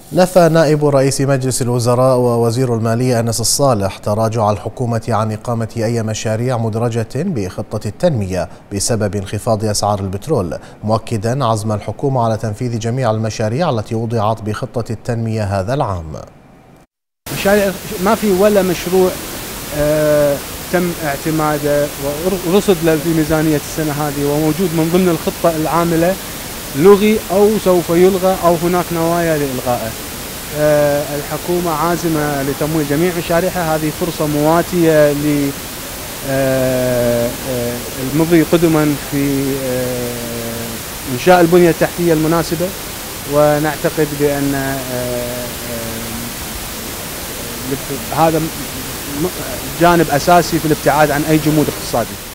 نفى نائب رئيس مجلس الوزراء ووزير المالية أنس الصالح تراجع الحكومة عن إقامة أي مشاريع مدرجة بخطة التنمية بسبب انخفاض أسعار البترول، مؤكدا عزم الحكومة على تنفيذ جميع المشاريع التي وضعت بخطة التنمية هذا العام. مشاريع ما في ولا مشروع تم اعتماده ورصد له في ميزانية السنة هذه وموجود من ضمن الخطة العاملة لغي أو سوف يلغى أو هناك نوايا لإلغائه. الحكومة عازمة لتمويل جميع مشاريعها، هذه فرصة مواتية للمضي قدما في إنشاء البنية التحتية المناسبة، ونعتقد بأن هذا جانب أساسي في الابتعاد عن أي جمود اقتصادي.